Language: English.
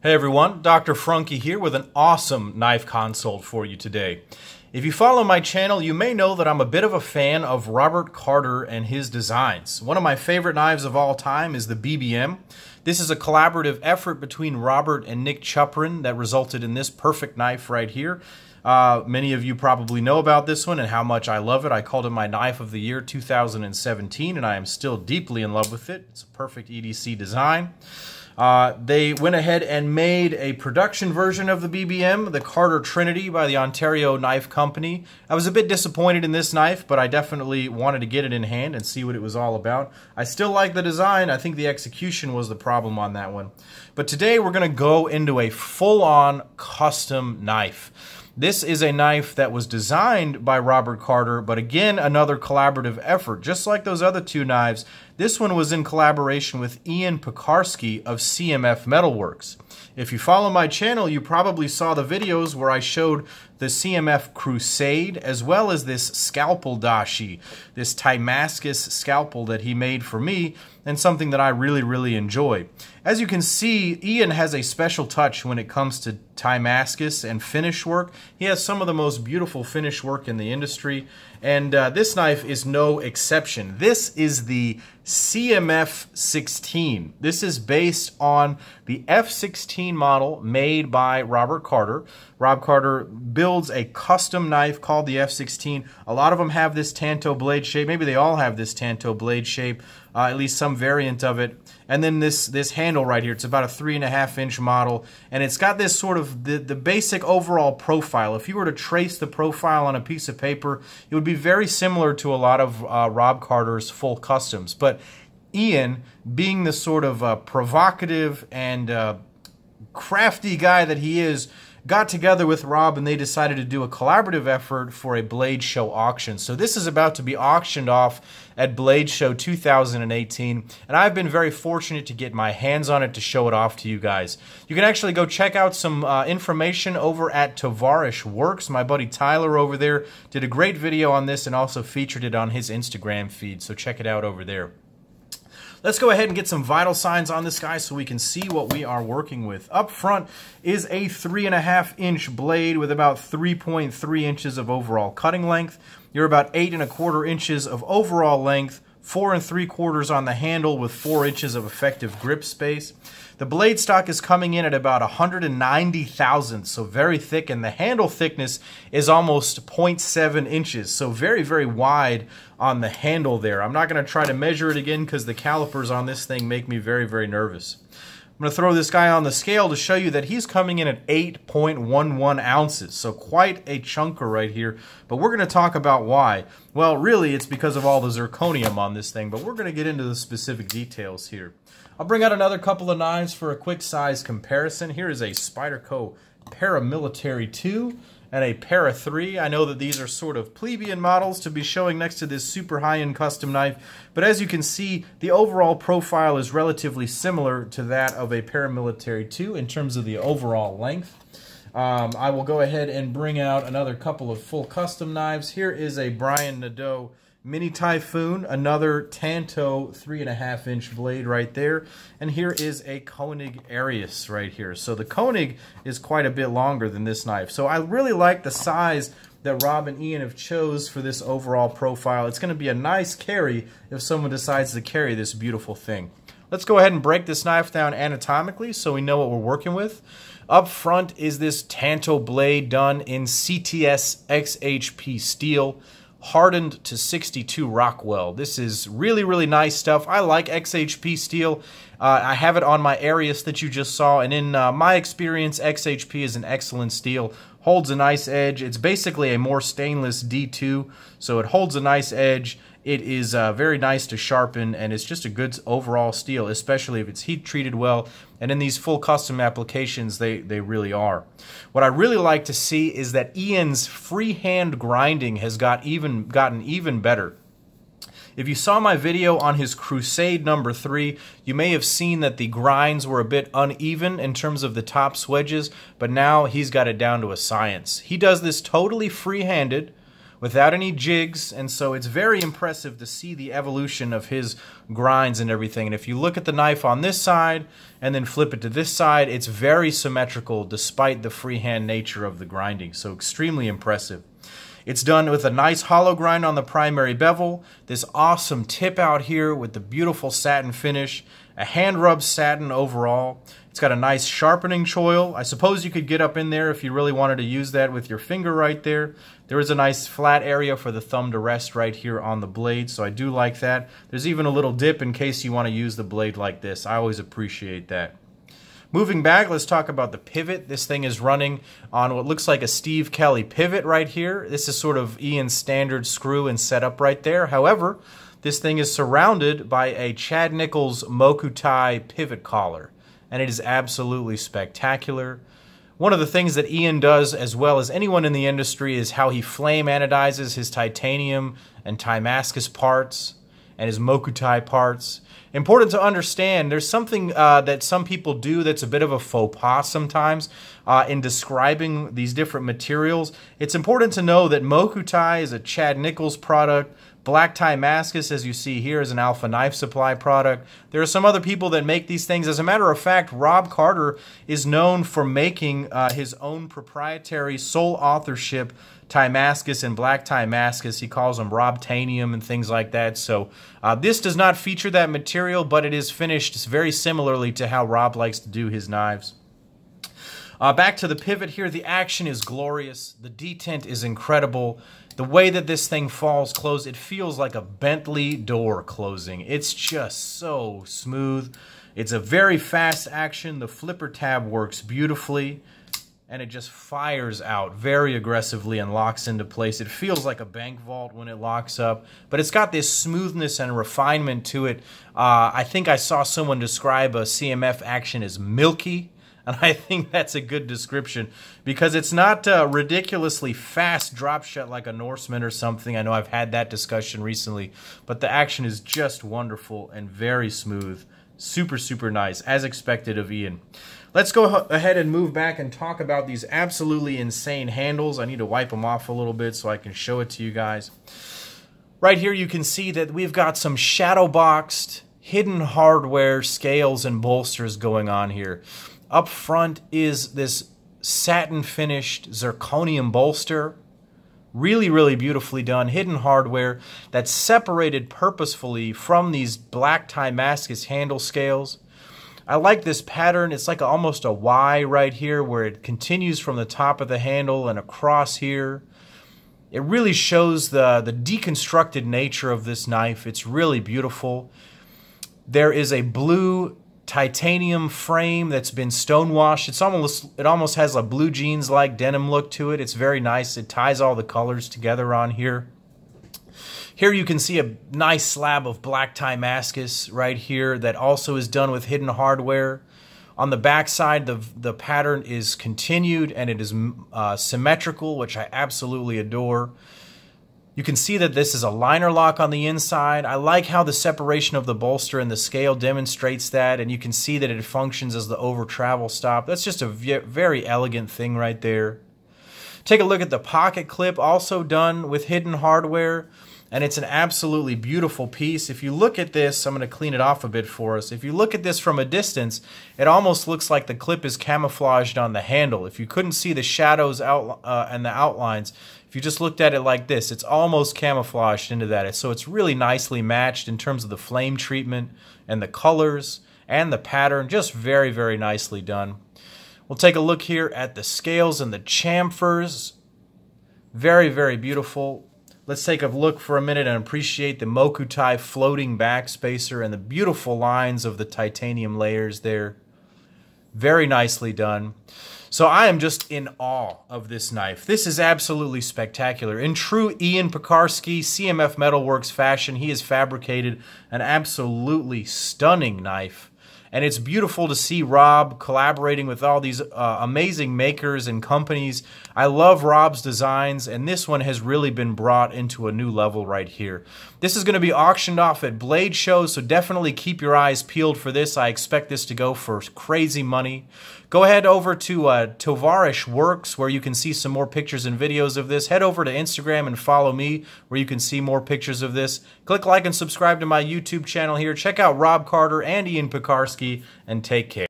Hey everyone, Dr. Frunkey here with an awesome knife consult for you today. If you follow my channel, you may know that I'm a bit of a fan of Robert Carter and his designs. One of my favorite knives of all time is the BBM. This is a collaborative effort between Robert and Nick Chuprin that resulted in this perfect knife right here. Many of you probably know about this one and how much I love it. I called it my knife of the year 2017 and I am still deeply in love with it. It's a perfect EDC design. They went ahead and made a production version of the BBM, the Carter Trinity by the Ontario Knife Company. I was a bit disappointed in this knife, but I definitely wanted to get it in hand and see what it was all about. I still like the design. I think the execution was the problem on that one. But today we're going to go into a full-on custom knife. This is a knife that was designed by Robert Carter, but again, another collaborative effort. Just like those other two knives, this one was in collaboration with Pickarski of CMF Metalworks. If you follow my channel, you probably saw the videos where I showed the CMF Crusade as well as this scalpel dashi, this Damascus scalpel that he made for me and something that I really enjoy. As you can see, Ian has a special touch when it comes to Damascus and finish work. He has some of the most beautiful finish work in the industry, and this knife is no exception. This is the CMF16. This is based on the F16 model made by Robert Carter. Rob Carter builds a custom knife called the F16. A lot of them have this tanto blade shape. Maybe they all have this tanto blade shape, at least some variant of it. And then this handle right here, it's about a 3.5-inch model, and it's got this sort of the basic overall profile. If you were to trace the profile on a piece of paper, it would be very similar to a lot of Rob Carter's full customs. But Ian, being the sort of provocative and crafty guy that he is, got together with Rob and they decided to do a collaborative effort for a Blade Show auction. So this is about to be auctioned off at Blade Show 2018, and I've been very fortunate to get my hands on it to show it off to you guys. You can actually go check out some information over at Tavarish Works. My buddy Tyler over there did a great video on this and also featured it on his Instagram feed, so check it out over there. Let's go ahead and get some vital signs on this guy so we can see what we are working with. Up front is a 3.5-inch blade with about 3.3 inches of overall cutting length. You're about 8.25 inches of overall length, 4 3/4 on the handle with 4 inches of effective grip space. The blade stock is coming in at about 190 thousandths, so very thick, and the handle thickness is almost 0.7 inches, so very wide on the handle there. I'm not going to try to measure it again because the calipers on this thing make me very nervous. I'm going to throw this guy on the scale to show you that he's coming in at 8.11 ounces, so quite a chunker right here, but we're going to talk about why. Well, really, it's because of all the zirconium on this thing, but we're going to get into the specific details here. I'll bring out another couple of knives for a quick size comparison. Here is a Spyderco Paramilitary 2 and a Para 3. I know that these are sort of plebeian models to be showing next to this super high-end custom knife, but as you can see, the overall profile is relatively similar to that of a Paramilitary 2 in terms of the overall length. I will go ahead and bring out another couple of full custom knives. Here is a Brian Nadeau Mini Typhoon, another Tanto 3.5-inch blade right there, and here is a Koenig Arius right here. So the Koenig is quite a bit longer than this knife. So I really like the size that Rob and Ian have chose for this overall profile. It's going to be a nice carry if someone decides to carry this beautiful thing. Let's go ahead and break this knife down anatomically so we know what we're working with. Up front is this Tanto blade done in CTS XHP steel, hardened to 62 Rockwell. This is really nice stuff. I like XHP steel. I have it on my Arius that you just saw, and in my experience, XHP is an excellent steel. Holds a nice edge. It's basically a more stainless D2, so it holds a nice edge. It is very nice to sharpen, and it's just a good overall steel, especially if it's heat treated well. And in these full custom applications, they really are. What I really like to see is that Ian's freehand grinding has gotten even better. If you saw my video on his Crusade number 3, you may have seen that the grinds were a bit uneven in terms of the top swedges, but now he's got it down to a science. He does this totally free-handed without any jigs, and so it's very impressive to see the evolution of his grinds and everything. And if you look at the knife on this side and then flip it to this side, it's very symmetrical despite the freehand nature of the grinding, so extremely impressive. It's done with a nice hollow grind on the primary bevel, this awesome tip out here with the beautiful satin finish, a hand rubbed satin overall. It's got a nice sharpening choil. I suppose you could get up in there if you really wanted to use that with your finger right there. There is a nice flat area for the thumb to rest right here on the blade, so I do like that. There's even a little dip in case you want to use the blade like this. I always appreciate that. Moving back, let's talk about the pivot. This thing is running on what looks like a Steve Kelly pivot right here. This is sort of Ian's standard screw and setup right there. However, this thing is surrounded by a Chad Nichols Mokutai pivot collar, and it is absolutely spectacular. One of the things that Ian does as well as anyone in the industry is how he flame anodizes his titanium and Damascus parts and his Mokutai parts. Important to understand, there's something that some people do that's a bit of a faux pas sometimes in describing these different materials. It's important to know that Mokutai is a Chad Nichols product. Black Damascus, as you see here, is an Alpha Knife Supply product. There are some other people that make these things. As a matter of fact, Rob Carter is known for making his own proprietary sole authorship Damascus and Black Damascus. He calls them Robtanium and things like that. So this does not feature that material, but it is finished very similarly to how Rob likes to do his knives. Back to the pivot here, the action is glorious. The detent is incredible. The way that this thing falls closed, it feels like a Bentley door closing. It's just so smooth. It's a very fast action. The flipper tab works beautifully, and it just fires out very aggressively and locks into place. It feels like a bank vault when it locks up, but it's got this smoothness and refinement to it. I think I saw someone describe a CMF action as milky, and I think that's a good description because it's not ridiculously fast drop shot like a Norseman or something. I know I've had that discussion recently, but the action is just wonderful and very smooth. Super, super nice, as expected of Ian. Let's go ahead and move back and talk about these absolutely insane handles. I need to wipe them off a little bit so I can show it to you guys. Right here you can see that we've got some shadow boxed, hidden hardware scales and bolsters going on here. Up front is this satin finished zirconium bolster. Really, really beautifully done. Hidden hardware that's separated purposefully from these black Damascus handle scales. I like this pattern. It's like almost a Y right here where it continues from the top of the handle and across here. It really shows the deconstructed nature of this knife. It's really beautiful. There is a blue titanium frame that's been stonewashed. It almost has a blue jeans like denim look to it. It's very nice. It ties all the colors together on here. Here you can see a nice slab of black Damascus right here that also is done with hidden hardware. On the back side, the pattern is continued and it is symmetrical, which I absolutely adore. You can see that this is a liner lock on the inside. I like how the separation of the bolster and the scale demonstrates that, and you can see that it functions as the over travel stop. That's just a very elegant thing right there. Take a look at the pocket clip, also done with hidden hardware, and it's an absolutely beautiful piece. If you look at this, I'm going to clean it off a bit for us. If you look at this from a distance, it almost looks like the clip is camouflaged on the handle. If you couldn't see the shadows and the outlines, if you just looked at it like this, it's almost camouflaged into that. So it's really nicely matched in terms of the flame treatment and the colors and the pattern. Just very, very nicely done. We'll take a look here at the scales and the chamfers. Very, very beautiful. Let's take a look for a minute and appreciate the Mokutai floating back spacer and the beautiful lines of the titanium layers there. Very nicely done. So I am just in awe of this knife. This is absolutely spectacular. In true Ian Pickarski, CMF Metalworks fashion, he has fabricated an absolutely stunning knife. and it's beautiful to see Rob collaborating with all these amazing makers and companies. I love Rob's designs, and this one has really been brought into a new level right here. This is going to be auctioned off at blade shows, so definitely keep your eyes peeled for this. I expect this to go for crazy money. Go ahead over to Tovarish Works, where you can see some more pictures and videos of this. Head over to Instagram and follow me, where you can see more pictures of this. Click like and subscribe to my YouTube channel here. Check out Rob Carter and Ian Pickarski, and take care.